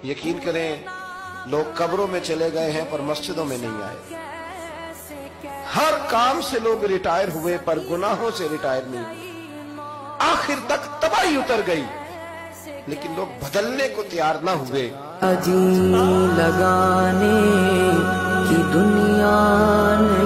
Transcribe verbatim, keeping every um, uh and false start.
यकीन करें, लोग कब्रों में चले गए हैं पर मस्जिदों में नहीं आए। हर काम से लोग रिटायर हुए पर गुनाहों से रिटायर नहीं हुए। आखिर तक तबाही उतर गई, लेकिन लोग बदलने को तैयार ना हुए। जी लगाने की दुनिया ने